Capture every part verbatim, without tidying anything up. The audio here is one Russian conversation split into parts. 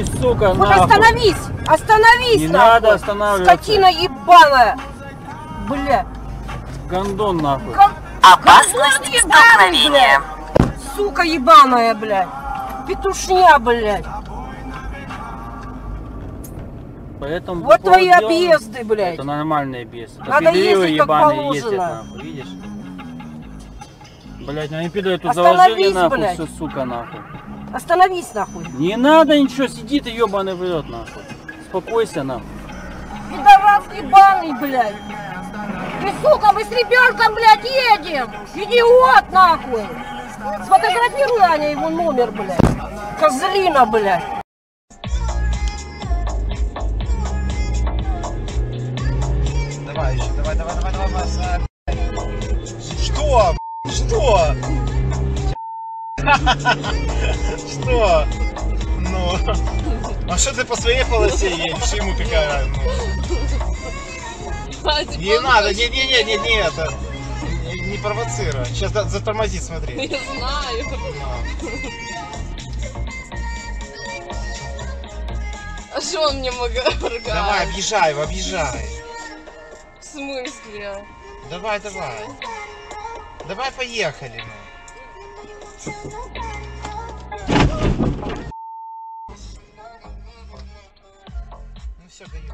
сука, Вот нахуй. остановись! Остановись, Не нахуй! надо останавливаться. Скотина ебаная! Бля! Гондон, нахуй. Гон... Опасность Гондон ебаный, столкновения. блядь! Сука ебаная, блядь! Петушня, блядь! Поэтому Вот твои делаем. объезды, блядь! Это нормальные объезды. Это Надо пидоры ездить как ебаные ездят, положено. нахуй, видишь? Блядь, ну они пидоры тут Остановись, заложили, нахуй, блядь. все, сука, нахуй. Остановись, нахуй! Не надо ничего, сиди ты ебаный в рот, нахуй. Успокойся, нахуй. Пидорас ебаный, блядь! Ты, сука, мы с ребенком, блядь, едем! Идиот, нахуй! Сфотографируй, Аня, его номер, блядь! Козлина, блядь! Давай еще, давай, давай, давай, давай, Маса. Что? Что? Что? Ну. А что ты по своей полосе едешь? Ему какая? Ну. Не надо, не, не, не, не, не, это. Не, не провоцируй. Сейчас затормозит, смотри. Я знаю. А что он мне мог ругать? Давай, объезжай его, объезжай. В смысле? Давай, давай. Давай, поехали. Ну. Ну все, гони.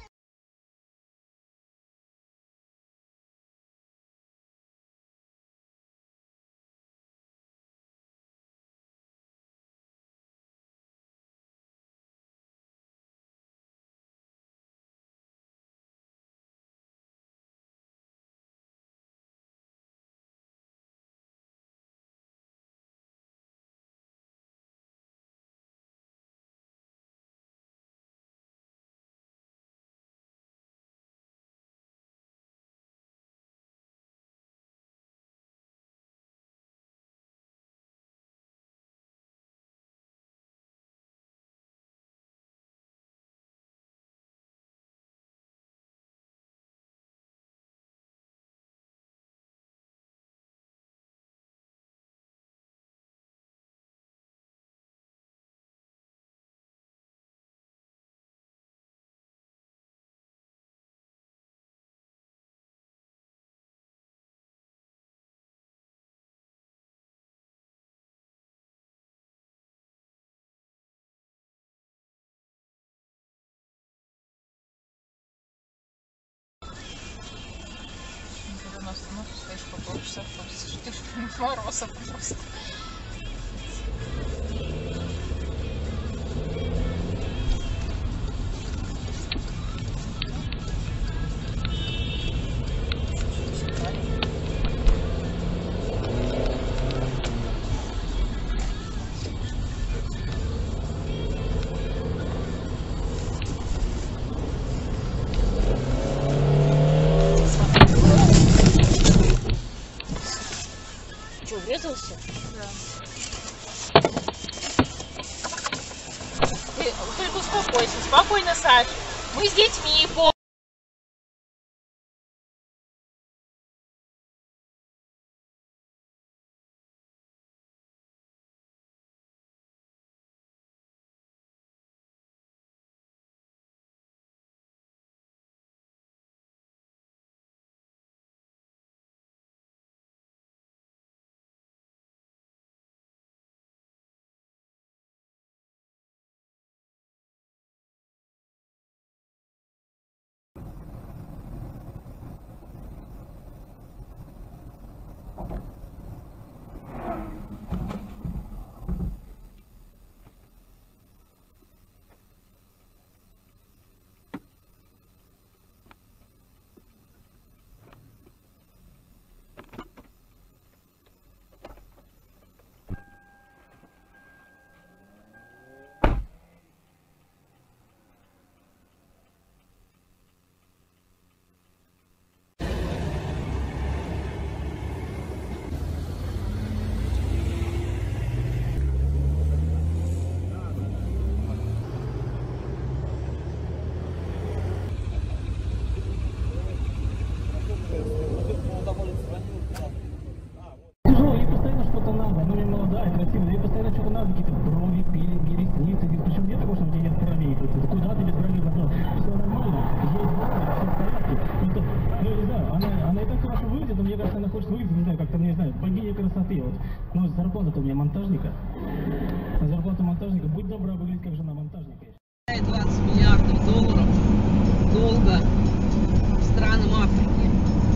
Когда на остановке стоишь по полчаса, ты ж мороса просто. Что, врезался? Да. Ты только успокойся, спокойно, Саш. Мы с детьми, по выглядит, не знаю, как-то, не знаю, богиня красоты. Вот. Ну, зарплата-то у меня монтажника. А зарплата монтажника, будь добра, выглядит как жена монтажника. двадцать миллиардов долларов долга странам Африки.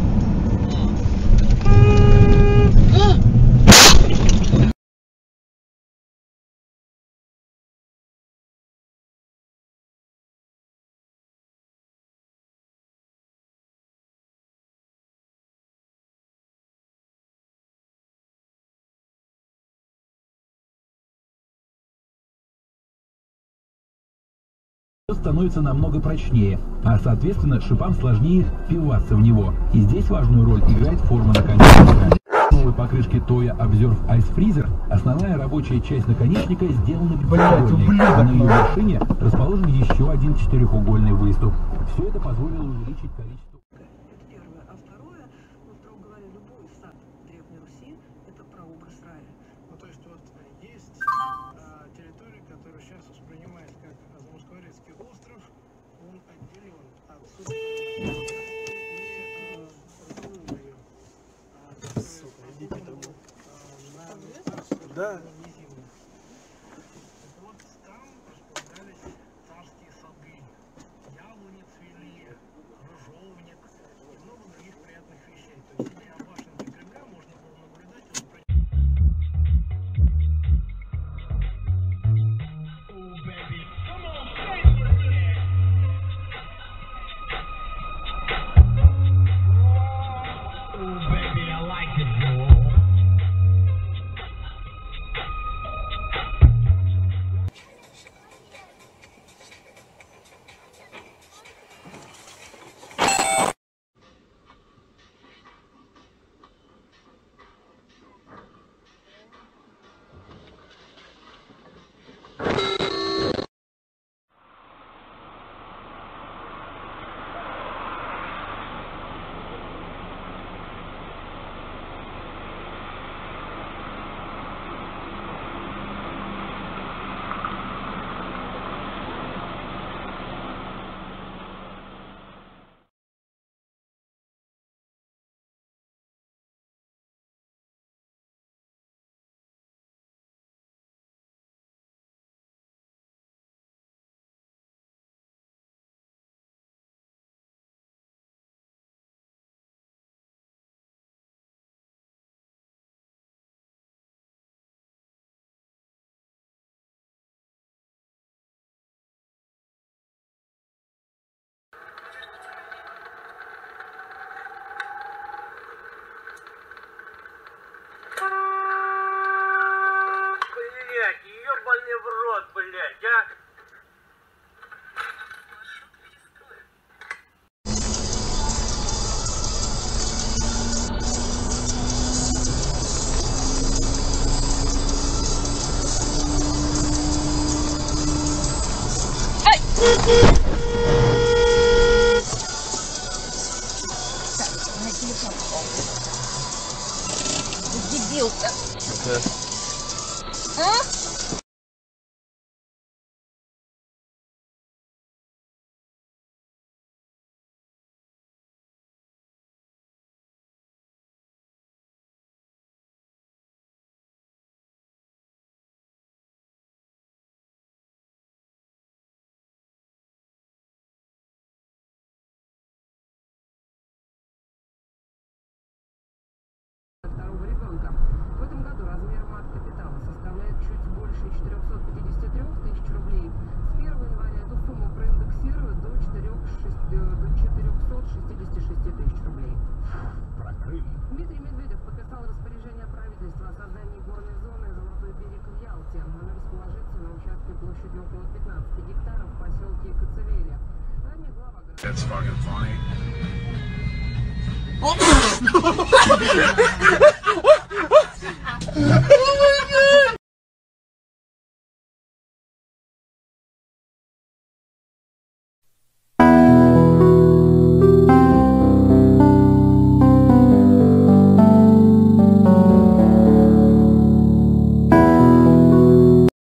Становится намного прочнее, а соответственно шипам сложнее впиваться в него. И здесь важную роль играет форма наконечника. В новой покрышке Toyo Observe Ice Freezer основная рабочая часть наконечника сделана прямоугольной, а на ее вершине расположен еще один четырехугольный выступ. Все это позволило увеличить количество. Это первое. А второе, ну, строго говоря, любой сад Древней Руси – это прообраз рая. Ну, то есть вот есть а, территория, которая сейчас воспринимается как Замоскворецкий остров, он отделен от суши и разумный ее. Сука, идите домой. Да. Вот там располагались царские сады, яблони цвели, крыжовник и много других приятных вещей. То есть, сидя в башенке Кремля, можно было наблюдать вот про... Блять, ебаный в рот, блять, а! Дебилка. А? Второго ребенка. В этом году размер мат-капитала составляет чуть больше четырёхсот пятидесяти трёх тысяч рублей. С первого января эту сумму проиндексируют до четырёхсот шестидесяти шести тысяч рублей. Дмитрий Медведев подписал распоряжение правительства о создании горной зоны «Золотой берег» в Ялте. Она расположится на участке площадью около пятнадцати гектаров в поселке Коцевеля. Ранее глава города...